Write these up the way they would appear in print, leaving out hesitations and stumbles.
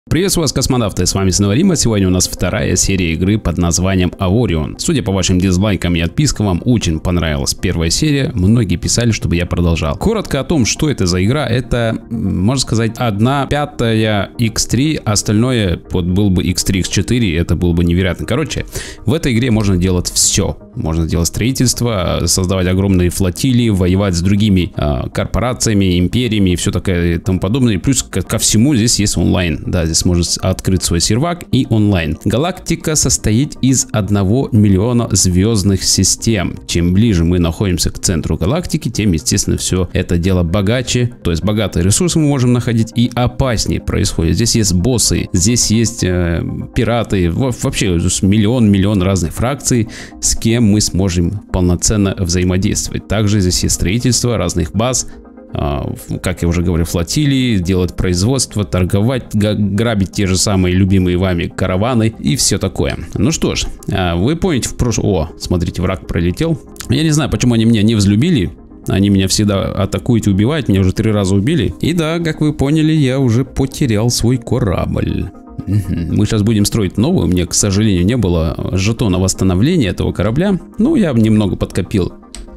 Приветствую вас, космонавты, с вами снова Рима. Сегодня у нас вторая серия игры под названием Аворион. Судя по вашим дизлайкам и отпискам, вам очень понравилась первая серия. Многие писали, чтобы я продолжал. Коротко о том, что это за игра. Это, можно сказать, 1/5 X3, остальное вот был бы X3, X4, это было бы невероятно. Короче, в этой игре можно делать все. Можно делать строительство, создавать огромные флотилии, воевать с другими корпорациями, империями и все такое и тому подобное. И плюс ко всему здесь есть онлайн. Да, здесь можно открыть свой сервак и онлайн. Галактика состоит из 1 миллиона звездных систем. Чем ближе мы находимся к центру галактики, тем, естественно, все это дело богаче. То есть богатые ресурсы мы можем находить и опаснее происходит. Здесь есть боссы, здесь есть пираты, вообще миллион разных фракций, с кем мы сможем полноценно взаимодействовать. Также здесь есть строительство разных баз, как я уже говорил, флотилии, делать производство, торговать, грабить те же самые любимые вами караваны и все такое. Ну что ж, вы помните в прошлом... О, смотрите, враг пролетел. Я не знаю, почему они меня не взлюбили. Они меня всегда атакуют и убивают, меня уже 3 раза убили. И да, как вы поняли, я уже потерял свой корабль. Мы сейчас будем строить новый. У меня, к сожалению, не было жетона восстановления этого корабля. Ну, я немного подкопил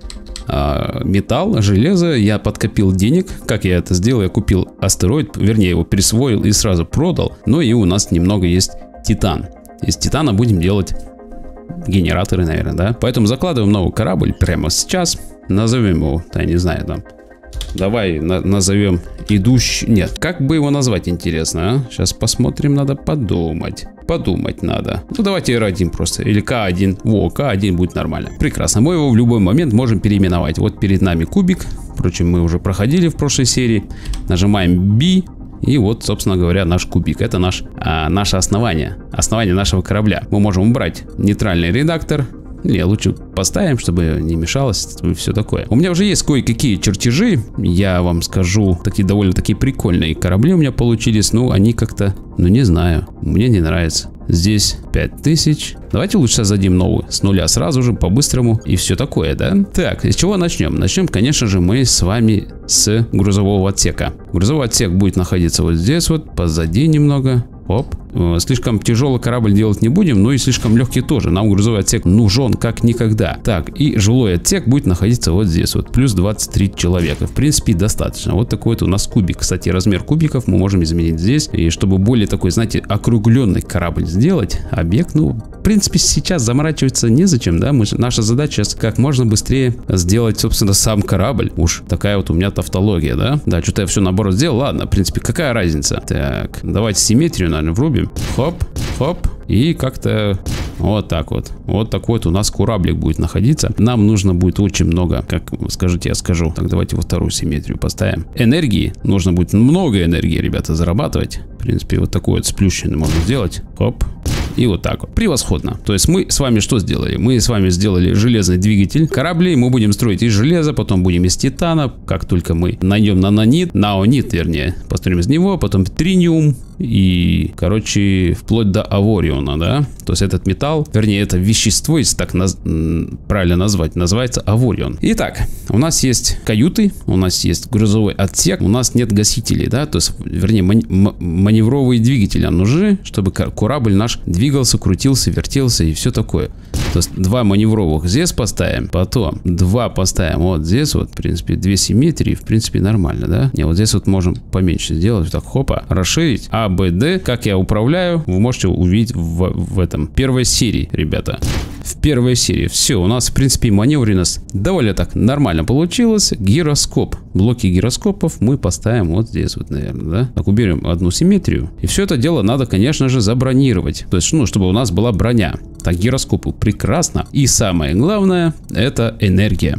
металл, железо, я подкопил денег. Как я это сделал? Я купил астероид, вернее, его присвоил и сразу продал. Ну и у нас немного есть титан. Из титана будем делать генераторы, наверное, да? Поэтому закладываем новый корабль прямо сейчас. Назовем его, я не знаю, там. Давай назовем идущий... Нет, как бы его назвать, интересно, а? Сейчас посмотрим, надо подумать. Подумать надо. Ну, давайте R1 просто. Или К1. Во, К1 будет нормально. Прекрасно. Мы его в любой момент можем переименовать. Вот перед нами кубик. Впрочем, мы уже проходили в прошлой серии. Нажимаем B. И вот, собственно говоря, наш кубик. Это наше основание. Основание нашего корабля. Мы можем убрать нейтральный редактор. Не, лучше поставим, чтобы не мешалось и все такое. У меня уже есть кое-какие чертежи. Я вам скажу, такие довольно-таки прикольные корабли у меня получились. Ну, они как-то, ну не знаю, мне не нравится. Здесь 5000. Давайте лучше создадим новую. С нуля сразу же, по-быстрому. И все такое, да? Так, с чего начнем? Начнем, конечно же, мы с вами с грузового отсека. Грузовой отсек будет находиться вот здесь вот, позади немного. Оп. Слишком тяжелый корабль делать не будем, но и слишком легкий тоже. Нам грузовой отсек нужен как никогда. Так, и жилой отсек будет находиться вот здесь вот. Плюс 23 человека. В принципе, достаточно. Вот такой вот у нас кубик. Кстати, размер кубиков мы можем изменить здесь. И чтобы более такой, знаете, округленный корабль сделать, объект, ну, в принципе, сейчас заморачиваться незачем, да? Наша задача сейчас как можно быстрее сделать, собственно, сам корабль. Уж такая вот у меня тавтология, да? Да, что-то я все наоборот сделал. Ладно, в принципе, какая разница? Так, давайте симметрию, наверное, врубим. Хоп, хоп. И как-то вот так вот. Вот такой вот у нас кораблик будет находиться. Нам нужно будет очень много, как скажите, я скажу. Так, давайте во вторую симметрию поставим. Энергии. Нужно будет много энергии, ребята, зарабатывать. В принципе, вот такой вот сплющенный можно сделать. Хоп. И вот так вот. Превосходно. То есть мы с вами что сделали? Мы с вами сделали железный двигатель. Корабли мы будем строить из железа, потом будем из титана. Как только мы найдем наонит, вернее, построим из него, потом триниум. И, короче, вплоть до Авориона, да? То есть этот металл, вернее, это вещество, если так правильно назвать, называется Аворион. Итак, у нас есть каюты, у нас есть грузовой отсек, у нас нет гасителей, да? То есть, вернее, маневровые двигатели нам нужны, чтобы корабль наш двигался, крутился, вертелся и все такое. То есть 2 маневровых здесь поставим, потом 2 поставим вот здесь вот, в принципе, 2 симметрии, в принципе, нормально, да? Не, вот здесь вот можем поменьше сделать, так, хопа, расширить. А, Б, Д, как я управляю, вы можете увидеть в этом первой серии, ребята. В первой серии. Все, у нас, в принципе, маневренность довольно так нормально получилось. Гироскоп. Блоки гироскопов мы поставим вот здесь вот, наверное, да? Так, уберем одну симметрию. И все это дело надо, конечно же, забронировать. То есть, ну, чтобы у нас была броня. Так, гироскопы прекрасно. И самое главное, это энергия.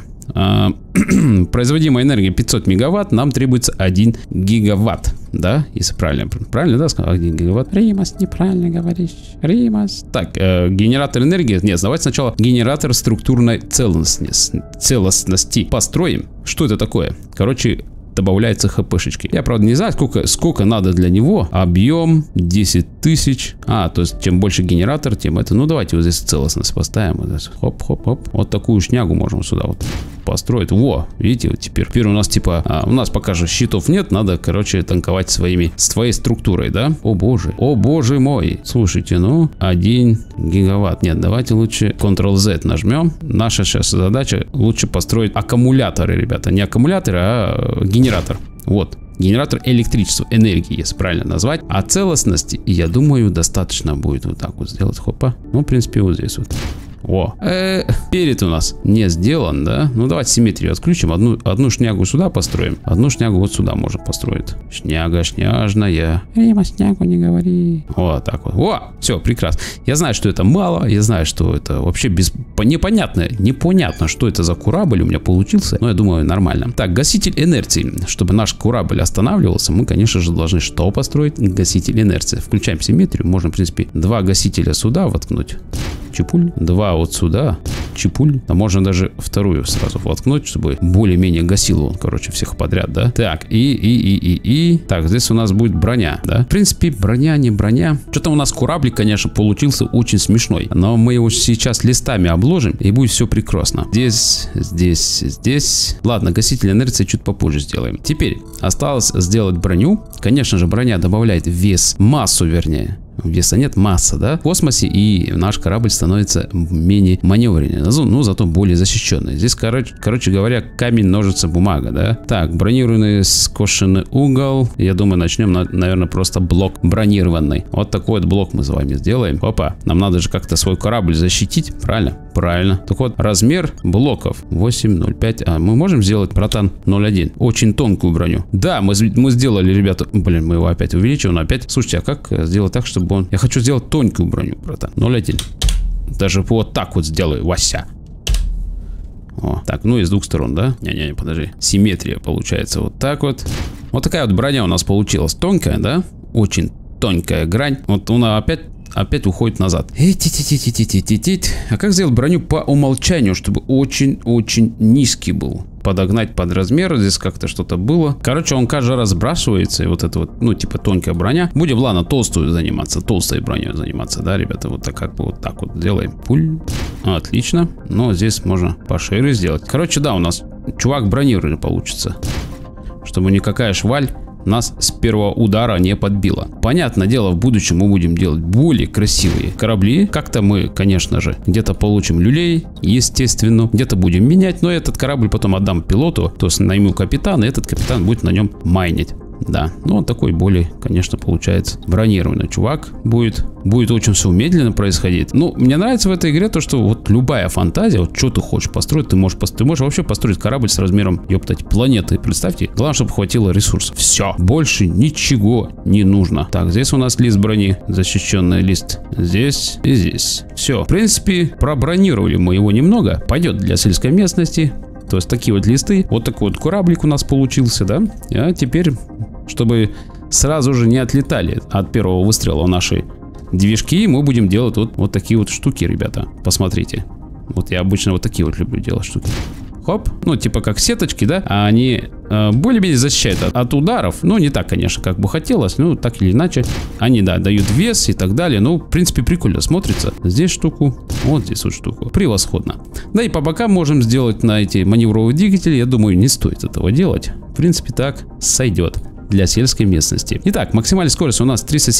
Производимая энергия 500 мегаватт, нам требуется 1 гигаватт, да, если правильно, да, сказал, 1 гигаватт. Римас, неправильно говоришь, Римас. Так, генератор энергии, нет, давайте сначала генератор структурной целостности построим. Что это такое? Короче, добавляется хпшечки. Я, правда, не знаю, сколько надо для него. Объем 10 тысяч. То есть, чем больше генератор, тем это. Ну, давайте вот здесь целостность поставим. Хоп-хоп-хоп. Вот такую шнягу можем сюда вот построить. Во, видите, вот теперь у нас типа, у нас пока же щитов нет, надо, короче, танковать своей структурой, да? О боже мой. Слушайте, ну, 1 гигаватт. Нет, давайте лучше Ctrl-Z нажмем. Наша сейчас задача лучше построить аккумуляторы, ребята. Не аккумуляторы, а генератор. Вот. Генератор электричества, энергии, если правильно назвать. А целостности, я думаю, достаточно будет вот так вот сделать. Хопа. Ну, в принципе, вот здесь вот. О, перед у нас не сделан, да? Ну, давайте симметрию отключим. Одну шнягу сюда построим. Одну шнягу вот сюда можем построить. Шняга шняжная. Рима, шнягу не говори. Вот так вот. О, все, прекрасно. Я знаю, что это мало. Я знаю, что это вообще непонятно, что это за корабль у меня получился. Но я думаю, нормально. Так, гаситель инерции. Чтобы наш корабль останавливался, мы, конечно же, должны что построить? Гаситель инерции. Включаем симметрию. Можем, в принципе, 2 гасителя сюда воткнуть. Чепуль. 2 вот сюда. Чепуль. А можно даже вторую сразу воткнуть, чтобы более-менее гасил он, короче, всех подряд, да? Так, Так, здесь у нас будет броня, да? В принципе, броня, не броня. Что-то у нас кораблик, конечно, получился очень смешной. Но мы его сейчас листами обложим, и будет все прекрасно. Здесь. Ладно, гаситель инерции чуть попозже сделаем. Теперь осталось сделать броню. Конечно же, броня добавляет вес, массу, вернее. Веса нет, масса, да, в космосе, и наш корабль становится менее маневренный, но зато более защищенный. Здесь, короче говоря, камень, ножницы, бумага, да. Так, бронированный скошенный угол. Я думаю, начнем, наверное, просто блок бронированный. Вот такой вот блок мы с вами сделаем. Опа, нам надо же как-то свой корабль защитить, правильно? Правильно. Так вот, размер блоков 8,05. А мы можем сделать, братан, 0,1. Очень тонкую броню. Да, мы сделали, ребята. Блин, мы его опять увеличим, но опять. Слушайте, а как сделать так, чтобы он... Я хочу сделать тонкую броню, братан. 0,1. Даже вот так вот сделаю, Вася. О, так, ну и с двух сторон, да? Не, подожди. Симметрия получается вот так вот. Вот такая вот броня у нас получилась. Тонкая, да? Очень тонкая грань. Вот она опять уходит назад. А как сделать броню по умолчанию, чтобы очень-очень низкий был? Подогнать под размер, здесь как-то что-то было. Короче, он каждый раз сбрасывается, и вот это вот, ну, типа тонкая броня. Будем, ладно, толстую заниматься, толстой броней заниматься, да, ребята, вот так, как бы вот так вот делаем. Пуль. Отлично. Но здесь можно пошире сделать. Короче, да, у нас чувак бронированный получится. Чтобы никакая шваль нас с первого удара не подбила. Понятное дело, в будущем мы будем делать более красивые корабли. Как-то мы, конечно же, где-то получим люлей, естественно, где-то будем менять, но этот корабль потом отдам пилоту, то есть найму капитана, и этот капитан будет на нем майнить. Да, ну он такой более, конечно, получается бронированный чувак. Будет очень все медленно происходить. Ну, мне нравится в этой игре то, что вот любая фантазия, вот что ты хочешь построить, ты можешь вообще построить корабль с размером, ёптать, планеты. Представьте, главное, чтобы хватило ресурсов. Все, больше ничего не нужно. Так, здесь у нас лист брони, защищенный лист. Здесь и здесь. Все, в принципе, пробронировали мы его немного. Пойдет для сельской местности. То есть такие вот листы. Вот такой вот кораблик у нас получился, да? А теперь, чтобы сразу же не отлетали от первого выстрела наши движки, мы будем делать вот такие вот штуки, ребята. Посмотрите. Вот я обычно вот такие вот люблю делать штуки. Хоп, ну типа как сеточки, да, а они более-менее защищают от ударов. Ну не так, конечно, как бы хотелось, ну так или иначе. Они, да, дают вес и так далее. Ну, в принципе, прикольно смотрится. Здесь штуку, вот здесь вот штуку. Превосходно. Да и по бокам можем сделать на эти маневровые двигатели. Я думаю, не стоит этого делать. В принципе, так сойдет для сельской местности. Итак, максимальная скорость у нас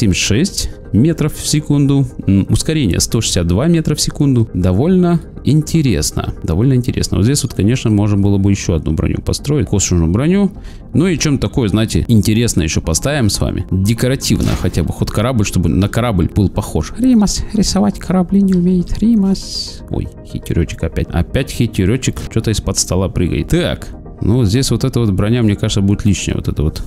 376 метров в секунду. Ускорение 162 метра в секунду. Довольно интересно. Довольно интересно. Вот здесь вот, конечно, можно было бы еще одну броню построить. Косвенную броню. Ну и чем такое, знаете, интересное еще поставим с вами. Декоративно хотя бы ход корабль, чтобы на корабль был похож. Римас рисовать корабли не умеет. Римас. Ой, хитеречек опять. Опять хитеречек. Что-то из-под стола прыгает. Так. Ну, здесь вот эта вот броня, мне кажется, будет лишняя. Вот это вот.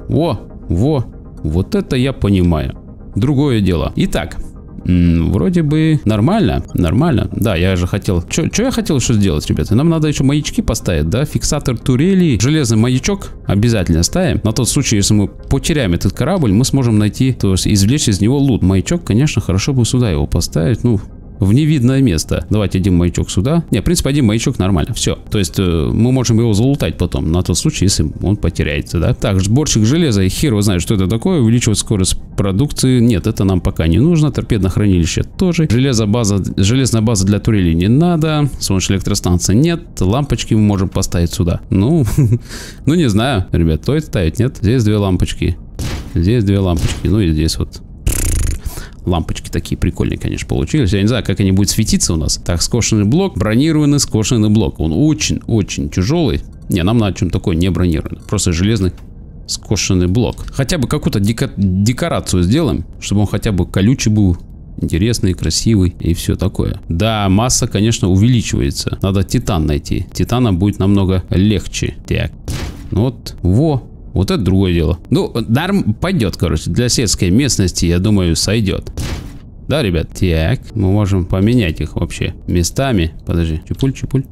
Вот это я понимаю. Другое дело. Итак, вроде бы нормально. Да, я же хотел... Что я хотел еще сделать, ребята? Нам надо еще маячки поставить, да? Фиксатор турели. Железный маячок обязательно ставим. На тот случай, если мы потеряем этот корабль, мы сможем найти, то есть извлечь из него лут. Маячок, конечно, хорошо бы сюда его поставить. Ну, в невидное место. Давайте один маячок сюда. Не, в принципе, один маячок нормально. Все. То есть мы можем его залутать потом, на тот случай, если он потеряется, да. Так, сборщик железа, и хер его знает, что это такое. Увеличивать скорость продукции. Нет, это нам пока не нужно. Торпедное хранилище тоже. Железная база для турелей не надо. Солнечной электростанции нет. Лампочки мы можем поставить сюда. Ну, ну не знаю, ребят, стоит ставить, нет? Здесь две лампочки. Здесь две лампочки. Ну и здесь вот. Лампочки такие прикольные, конечно, получились. Я не знаю, как они будут светиться у нас. Так, скошенный блок, бронированный скошенный блок. Он очень-очень тяжелый. Не, нам надо чем-то такое не бронированный. Просто железный скошенный блок. Хотя бы какую-то декорацию сделаем, чтобы он хотя бы колючий был, интересный, красивый и все такое. Да, масса, конечно, увеличивается. Надо титан найти. Титана будет намного легче. Так, ну вот, вот это другое дело. Ну, дарм пойдет, короче. Для сельской местности, я думаю, сойдет. Да, ребят? Так, мы можем поменять их вообще местами. Подожди, чупуль.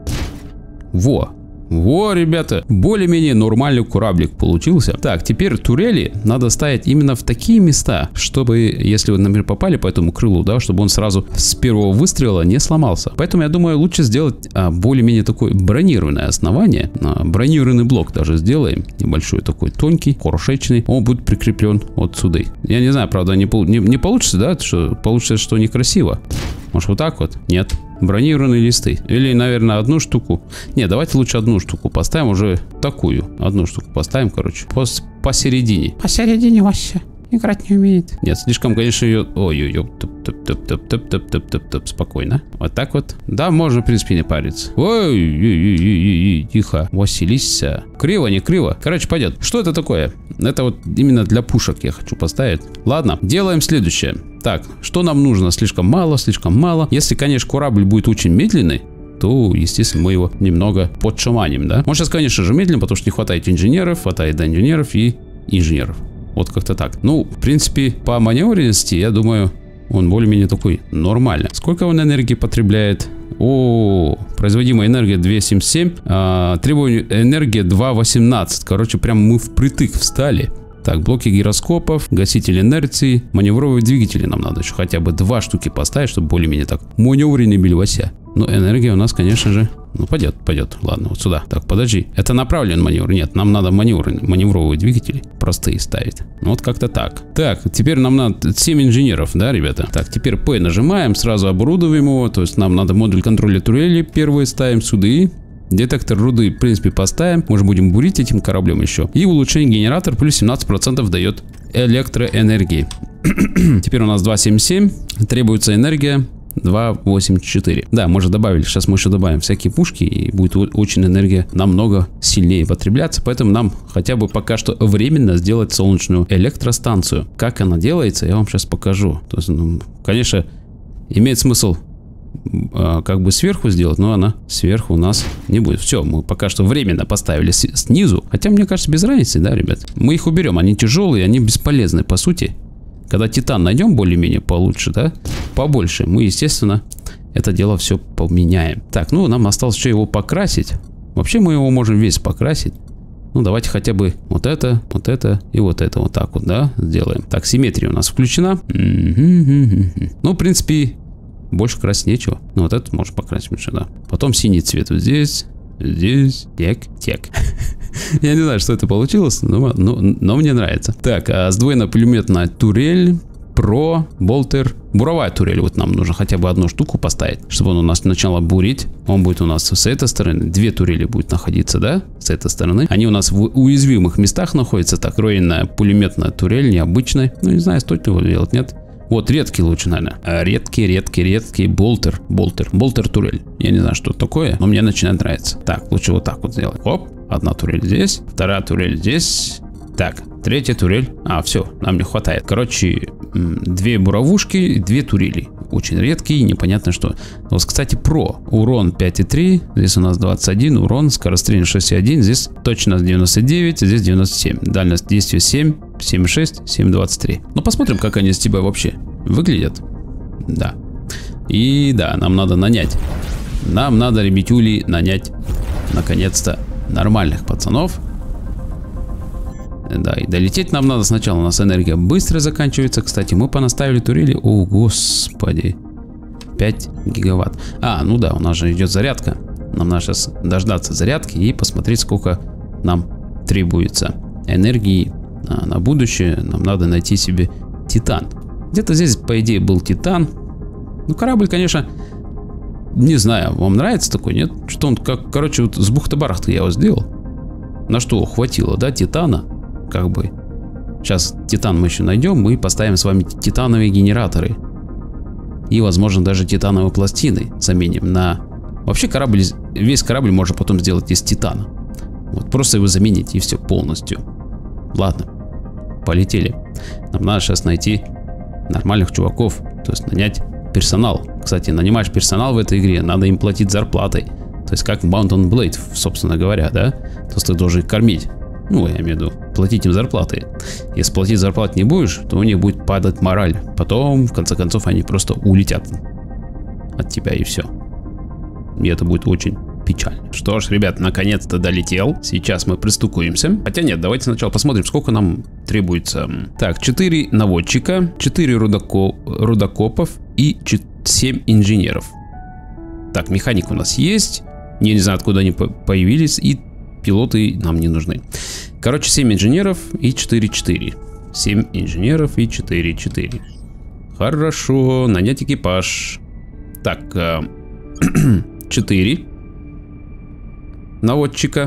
Во, ребята, более-менее нормальный кораблик получился. Так, теперь турели надо ставить именно в такие места, чтобы, если вы, например, попали по этому крылу, да, чтобы он сразу с первого выстрела не сломался. Поэтому я думаю, лучше сделать более-менее такое бронированное основание. Бронированный блок даже сделаем. Небольшой такой, тонкий, крошечный. Он будет прикреплен вот сюда. Я не знаю, правда, не получится, да, что получится, что некрасиво. Может, вот так вот? Нет. Бронированные листы. Или, наверное, одну штуку. Не, давайте лучше одну штуку поставим, уже такую. Одну штуку поставим, короче. Посередине. Посередине вообще. Играть не умеет. Нет, слишком, конечно, ее... Ой-ой-ой. Спокойно. Вот так вот. Да, можно, в принципе, не париться. Ой, тихо. Василиса. Криво, не криво. Короче, пойдет. Что это такое? Это вот именно для пушек я хочу поставить. Ладно, делаем следующее. Так, что нам нужно? Слишком мало, слишком мало. Если, конечно, корабль будет очень медленный, то, естественно, мы его немного подшаманим, да? Он сейчас, конечно же, медленный, потому что не хватает инженеров, хватает инженеров и инженеров. Вот как-то так. Ну, в принципе, по маневренности, я думаю, он более-менее такой нормально. Сколько он энергии потребляет? О, производимая энергия 2,77, требование энергии 2,18. Короче, прям мы впритык встали. Так, блоки гироскопов, гаситель инерции, маневровые двигатели нам надо еще хотя бы 2 штуки поставить, чтобы более-менее так маневренные бельвася. Но энергия у нас, конечно же, ну пойдет. Ладно, вот сюда. Так, подожди, это направленный маневр. Нет, нам надо маневровые двигатели простые ставить. Ну вот как-то так. Так, теперь нам надо 7 инженеров, да, ребята? Так, теперь P нажимаем, сразу оборудуем его. То есть нам надо модуль контроля турели первый ставим сюда. Детектор руды, в принципе, поставим. Может, будем бурить этим кораблем еще. И улучшение генератор плюс 17% дает электроэнергии. Теперь у нас 2,77. Требуется энергия 2,84. Да, мы же добавили. Сейчас мы еще добавим всякие пушки. И будет очень энергия намного сильнее потребляться. Поэтому нам хотя бы пока что временно сделать солнечную электростанцию. Как она делается, я вам сейчас покажу. То есть, ну, конечно, имеет смысл как бы сверху сделать, но она сверху у нас не будет. Все, мы пока что временно поставили снизу. Хотя, мне кажется, без разницы, да, ребят? Мы их уберем, они тяжелые, они бесполезны, по сути. Когда титан найдем более-менее получше, да, побольше, мы, естественно, это дело все поменяем. Так, ну, нам осталось еще его покрасить. Вообще, мы его можем весь покрасить. Ну, давайте хотя бы вот это и вот это вот так вот, да, сделаем. Так, симметрия у нас включена. Ну, в принципе... Больше красить нечего. Ну, вот этот можно покрасить лучше, да. Потом синий цвет вот здесь. Тек. Я не знаю, что это получилось, но мне нравится. Так, сдвоенная пулеметная турель. Про, болтер. Буровая турель. Вот нам нужно хотя бы одну штуку поставить, чтобы он у нас начал бурить. Он будет у нас с этой стороны. 2 турели будет находиться, да? С этой стороны. Они у нас в уязвимых местах находятся. Так, сдвоенная пулеметная турель, необычная. Ну, не знаю, стоит ли его делать, нет? Вот, редкий лучше, наверное. Редкий болтер турель. Я не знаю, что это такое, но мне начинает нравиться. Так, лучше вот так вот сделать. Оп, одна турель здесь, вторая турель здесь. Так, третья турель. Все, нам не хватает. Короче, 2 буровушки, 2 турели. Очень редкие, непонятно что. Вот, кстати, про урон 5,3. Здесь у нас 21, урон, скорострельность 6,1. Здесь точность 99, здесь 97. Дальность действия 7, 7,6, 7,23. Ну, посмотрим, как они с тебя вообще выглядят. Да. И да, нам надо нанять. Нам надо, ребятюли, нанять, наконец-то, нормальных пацанов. Да, и долететь нам надо сначала. У нас энергия быстро заканчивается. Кстати, мы понаставили турели. О, господи. 5 гигаватт. А, ну да, у нас же идет зарядка. Нам надо сейчас дождаться зарядки и посмотреть, сколько нам требуется энергии на будущее. Нам надо найти себе титан. Где-то здесь, по идее, был титан. Ну, корабль, конечно, не знаю, вам нравится такой, нет? Что он как, короче, вот с бухты-барахты я его сделал. На что хватило, да, титана? Как бы. Сейчас титан мы еще найдем, мы поставим с вами титановые генераторы. И, возможно, даже титановые пластины заменим на... Вообще корабль, весь корабль можно потом сделать из титана. Вот просто его заменить и все полностью. Ладно, полетели. Нам надо сейчас найти нормальных чуваков, то есть нанять персонал. Кстати, нанимаешь персонал в этой игре, надо им платить зарплатой. То есть как в Mount & Blade, собственно говоря, да? То есть ты должен их кормить. Ну, я имею в виду, платить им зарплаты. Если платить зарплат не будешь, то у них будет падать мораль. Потом, в конце концов, они просто улетят от тебя и все. И это будет очень печально. Что ж, ребят, наконец-то долетел. Сейчас мы пристукуемся. Хотя нет, давайте сначала посмотрим, сколько нам требуется. Так, 4 наводчика, 4 рудокопов и 7 инженеров. Так, механик у нас есть. Я не знаю, откуда они появились. И пилоты нам не нужны. Короче, 7 инженеров и 4-4. 7 инженеров и 4-4. Хорошо, нанять экипаж. Так, 4 наводчика,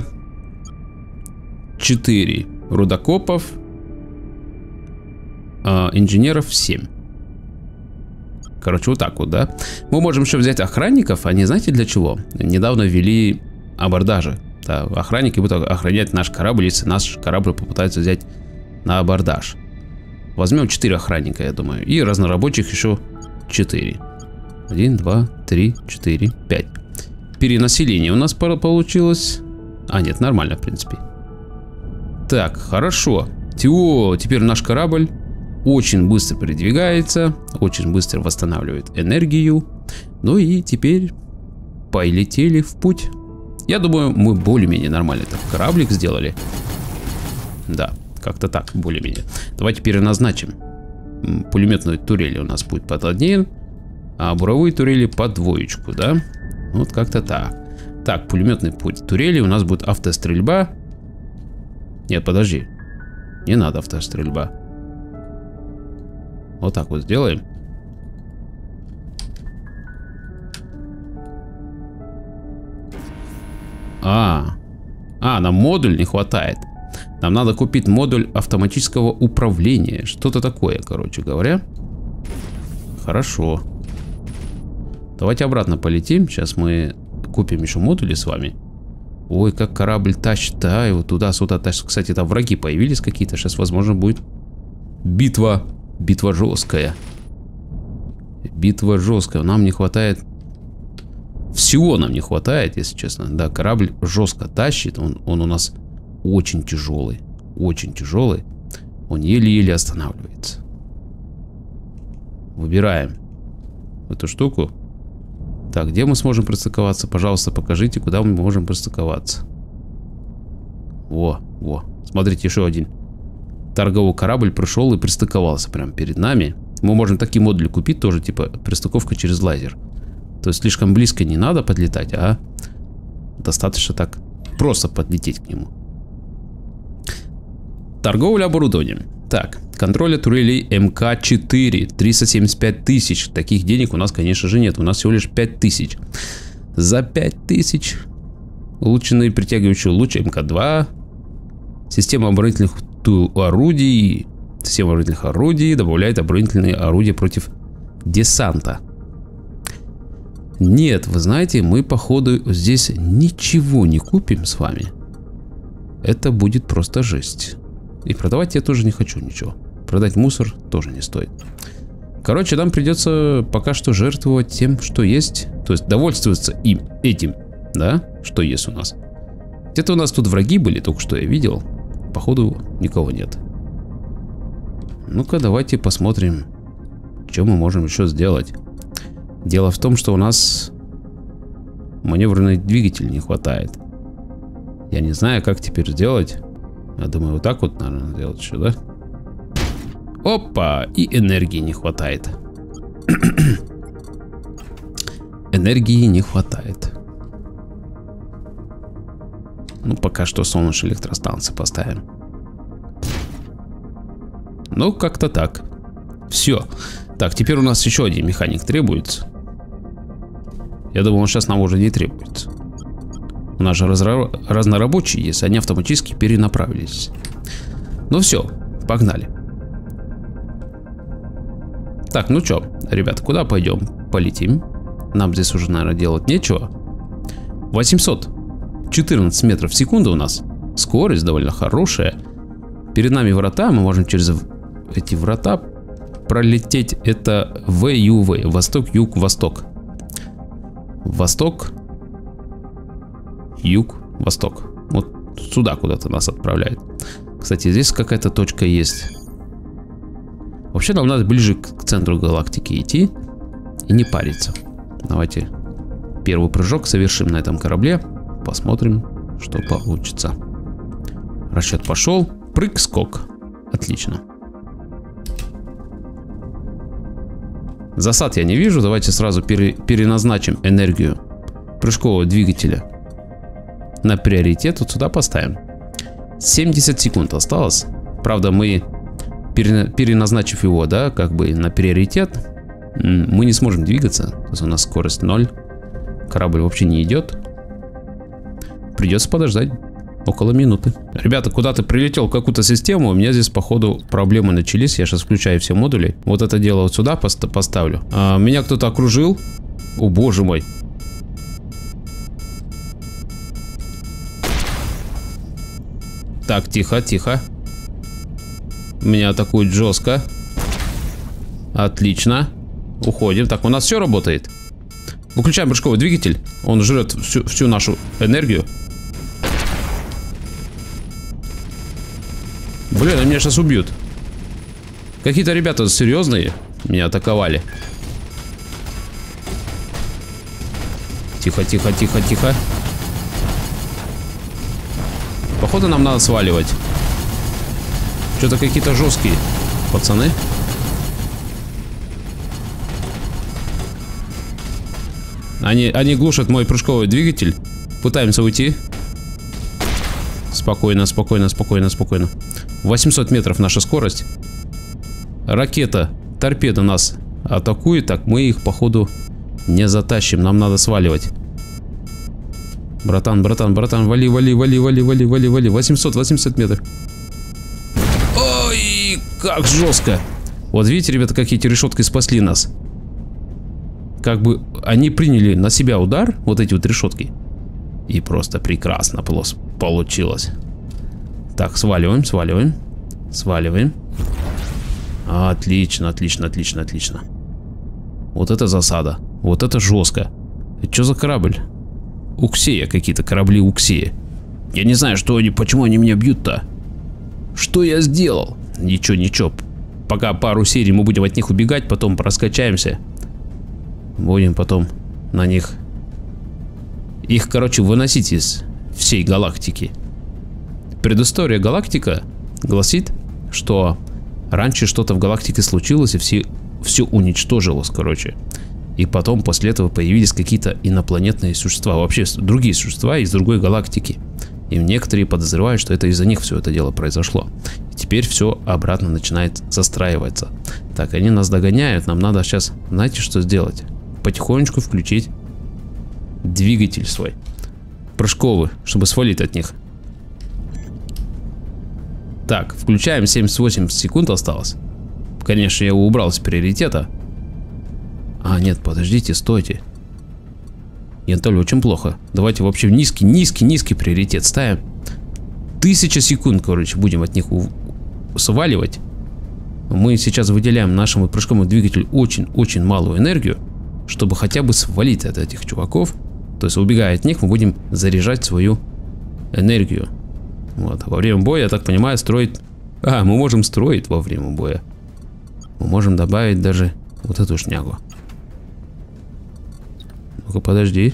4 рудокопов, инженеров 7. Короче, вот так вот, да. Мы можем еще взять охранников, они знаете для чего? Недавно ввели абордажи. Да, охранники будут охранять наш корабль, если наш корабль попытается взять на абордаж. Возьмем 4 охранника, я думаю, и разнорабочих еще 4. 1, 2, 3, 4, 5. Перенаселение у нас получилось. А, нет, нормально, в принципе. Так, хорошо. Теперь наш корабль очень быстро передвигается, очень быстро восстанавливает энергию. Ну и теперь полетели в путь. Я думаю, мы более-менее нормально этот кораблик сделали. Да, как-то так, более-менее. Давайте переназначим. Пулеметные турели у нас будет под 1, а буровые турели под 2, да? Вот как-то так. Так, пулеметный путь турели у нас будет автострельба. Нет, подожди. Не надо автострельба. Вот так вот сделаем. Нам модуль не хватает. Нам надо купить модуль автоматического управления. Что-то такое, короче говоря. Хорошо. Давайте обратно полетим. Сейчас мы купим еще модули с вами. Ой, как корабль тащит. Да, его туда-сюда тащит. Кстати, там враги появились какие-то. Сейчас, возможно, будет битва. Битва жесткая. Битва жесткая. Нам не хватает... Всего нам не хватает, если честно. Да, корабль жестко тащит. Он у нас очень тяжелый. Очень тяжелый. Он еле-еле останавливается. Выбираем эту штуку. Так, где мы сможем пристыковаться? Пожалуйста, покажите, куда мы можем пристыковаться. Во. Смотрите, еще один торговый корабль пришел и пристыковался прямо перед нами. Мы можем такие модули купить тоже, типа пристыковка через лазер. То есть слишком близко не надо подлетать, а достаточно так просто подлететь к нему. Торговля оборудованием. Так, контроль турелей МК-4, 375 тысяч. Таких денег у нас, конечно же, нет. У нас всего лишь 5 тысяч. За 5 тысяч улучшенный притягивающий луч МК-2. Система оборонительных орудий. Система оборонительных орудий добавляет оборонительные орудия против десанта. Нет, вы знаете, мы походу здесь ничего не купим с вами. Это будет просто жесть. И продавать я тоже не хочу ничего. Продать мусор тоже не стоит. Короче, нам придется пока что жертвовать тем, что есть. То есть довольствоваться этим, да, что есть у нас. Где-то у нас тут враги были, только что я видел. Походу никого нет. Ну-ка, давайте посмотрим, что мы можем еще сделать. Дело в том, что у нас маневренный двигатель не хватает. Я не знаю, как теперь сделать. Я думаю, вот так вот, наверное, сделать еще, да? Опа! И энергии не хватает. энергии не хватает. Ну, пока что солнечные электростанции поставим. Ну, как-то так. Все. Так, теперь у нас еще один механик требуется. Я думаю, он сейчас нам уже не требуется. У нас же разнорабочие есть, они автоматически перенаправились. Ну все, погнали. Так, ну что, ребята, куда пойдем? Полетим. Нам здесь уже, наверное, делать нечего. 814 метров в секунду у нас. Скорость довольно хорошая. Перед нами врата, мы можем через эти врата пролететь. Это ВЮВ, восток, юг, восток. Восток, юг, восток. Вот сюда куда-то нас отправляет. Кстати, здесь какая-то точка есть. Вообще нам надо ближе к центру галактики идти и не париться. Давайте первый прыжок совершим на этом корабле. Посмотрим, что получится. Расчет пошел. Прыг-скок. Отлично. Засад я не вижу. Давайте сразу переназначим энергию прыжкового двигателя на приоритет. Вот сюда поставим. 70 секунд осталось. Правда, мы, переназначив его, да, как бы на приоритет, мы не сможем двигаться. То есть у нас скорость 0. Корабль вообще не идет. Придется подождать около минуты. Ребята, куда-то прилетел в какую-то систему. У меня здесь, походу, проблемы начались. Я сейчас включаю все модули. Вот это дело вот сюда поставлю. Меня кто-то окружил. О, боже мой. Так, тихо, тихо. Меня атакуют жестко. Отлично. Уходим. Так, у нас все работает. Выключаем прыжковый двигатель. Он жрет всю нашу энергию. Блин, они меня сейчас убьют. Какие-то ребята серьезные меня атаковали. Тихо, тихо, тихо, тихо. Походу нам надо сваливать. Что-то какие-то жесткие пацаны. Они глушат мой прыжковый двигатель. Пытаемся уйти. Спокойно, спокойно, спокойно, спокойно. 800 метров наша скорость. Ракета, торпеда нас атакует. Так, мы их, походу, не затащим. Нам надо сваливать. Братан, братан, братан, вали, вали, вали, вали, вали, вали, вали. 800 метров. Ой, как жестко. Вот видите, ребята, как эти решетки спасли нас. Как бы они приняли на себя удар, вот эти вот решетки. И просто прекрасно получилось. Так, сваливаем, сваливаем. Сваливаем. Отлично, отлично, отлично, отлично. Вот это засада. Вот это жестко. Это что за корабль? Уксея какие-то, корабли Уксея. Я не знаю, что они, почему они меня бьют-то. Что я сделал? Ничего, ничего. Пока пару серий мы будем от них убегать, потом проскачаемся. Будем потом на них... Их, короче, выносить из всей галактики. Предыстория галактика гласит, что раньше что-то в галактике случилось и все уничтожилось, короче. И потом после этого появились какие-то инопланетные существа, вообще другие существа из другой галактики. И некоторые подозревают, что это из-за них все это дело произошло. И теперь все обратно начинает застраиваться. Так, они нас догоняют, нам надо сейчас, знаете, что сделать? Потихонечку включить двигатель свой прыжковый, чтобы свалить от них. Так, включаем, 78 секунд осталось. Конечно, я его убрал с приоритета. А, нет, подождите, стойте. Янталь, очень плохо. Давайте вообще низкий приоритет ставим. 1000 секунд, короче, будем от них сваливать. Мы сейчас выделяем нашему прыжковому двигателю очень-очень малую энергию, чтобы хотя бы свалить от этих чуваков. То есть, убегая от них, мы будем заряжать свою энергию. Вот. Во время боя, я так понимаю, строить... мы можем строить во время боя. Мы можем добавить даже вот эту шнягу. Ну-ка, подожди.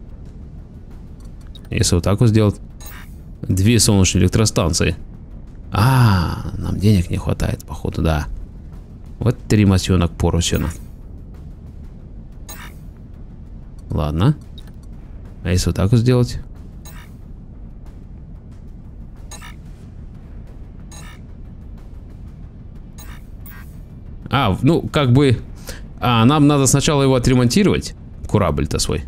Если вот так вот сделать. 2 солнечные электростанции. Нам денег не хватает, походу, да. Вот 3 масенок поросенок. Ладно. А если вот так вот сделать? Ну, как бы... нам надо сначала его отремонтировать. Корабль-то свой.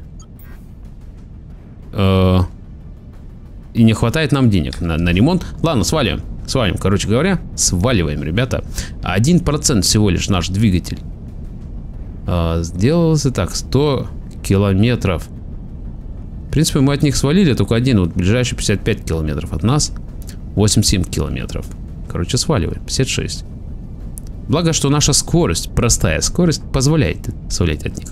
И не хватает нам денег на ремонт. Ладно, сваливаем. Сваливаем, короче говоря. Сваливаем, ребята. 1% всего лишь наш двигатель. Сделался так, 100 километров. В принципе, мы от них свалили только один. Вот ближайший 55 километров от нас. 87 километров. Короче, сваливаем. 56. Благо, что наша скорость, простая скорость, позволяет свалять от них.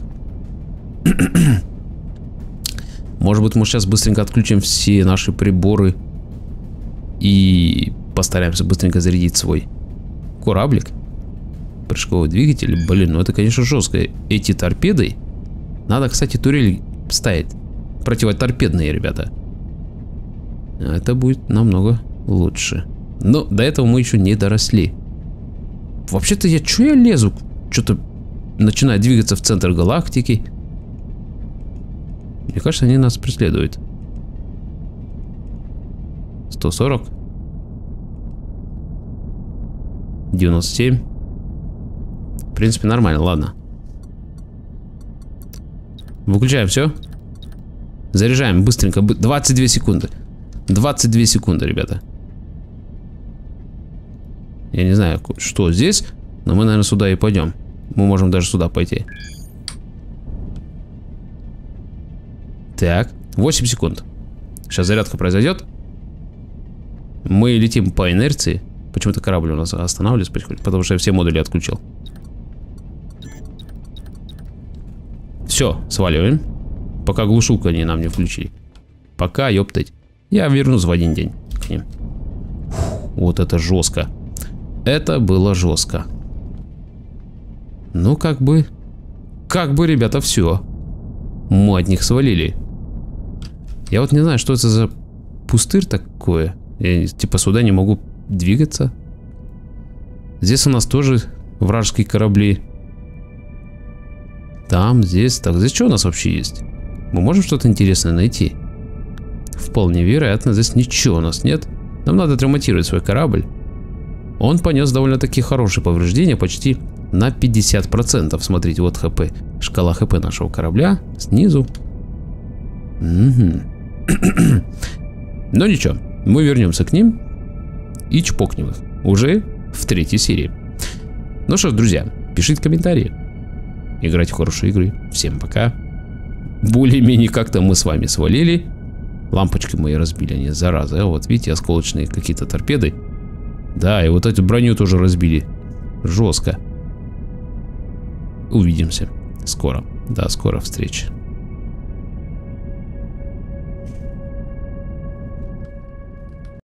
Может быть, мы сейчас быстренько отключим все наши приборы и постараемся быстренько зарядить свой кораблик. Прыжковый двигатель. Блин, ну это, конечно, жестко. Эти торпеды. Надо, кстати, турель ставить. Противоторпедные, ребята. Это будет намного лучше. Но до этого мы еще не доросли. Вообще-то я лезу? Что-то начинаю двигаться в центр галактики. Мне кажется, они нас преследуют. 140. 97. В принципе, нормально, ладно. Выключаем все. Заряжаем быстренько. 22 секунды. 22 секунды, ребята. Я не знаю, что здесь, но мы, наверное, сюда и пойдем. Мы можем даже сюда пойти. Так, 8 секунд. Сейчас зарядка произойдет. Мы летим по инерции. Почему-то корабль у нас останавливается, потому что я все модули отключил. Все, сваливаем. Пока глушилку они нам не включили. Пока, ёптать. Я вернусь в один день к ним. Вот это жестко. Это было жестко. Ну, как бы, ребята, все. Мы от них свалили. Я вот не знаю, что это за пустырь такое. Я типа сюда не могу двигаться. Здесь у нас тоже вражеские корабли. Там, здесь. Так, здесь что у нас вообще есть? Мы можем что-то интересное найти? Вполне вероятно, здесь ничего у нас нет. Нам надо отремонтировать свой корабль. Он понес довольно-таки хорошие повреждения, почти на 50%. Смотрите, вот ХП. Шкала ХП нашего корабля снизу. Но ничего, мы вернемся к ним и чпокнем их уже в 3-й серии. Ну что ж, друзья, пишите комментарии. Играйте в хорошие игры. Всем пока. Более-менее как-то мы с вами свалили. Лампочки мои разбили, они заразы. А вот видите, осколочные какие-то торпеды. Да, и вот эту броню тоже разбили. Жестко. Увидимся скоро. До скорой встречи.